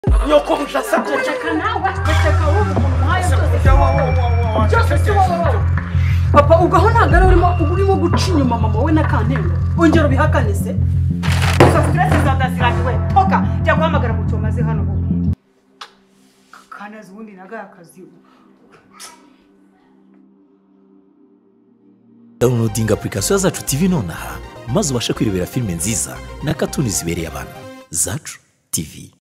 Nyoko mudasabye Ceka nawe ceka wumva umuntu nkayo byose papa ugaho ntagara urimo guca inyuma mama we n'akantengo ongera ubihakane se izo stress zadaziraniwe toka jya guhamagara mu cyomaze hano bo kanazi ubundi nagaya akazi. Downloading application Zacu TV nonaha maze ubashe kwirebera filime nziza na cartoon zibereye abantu. Zacu TV.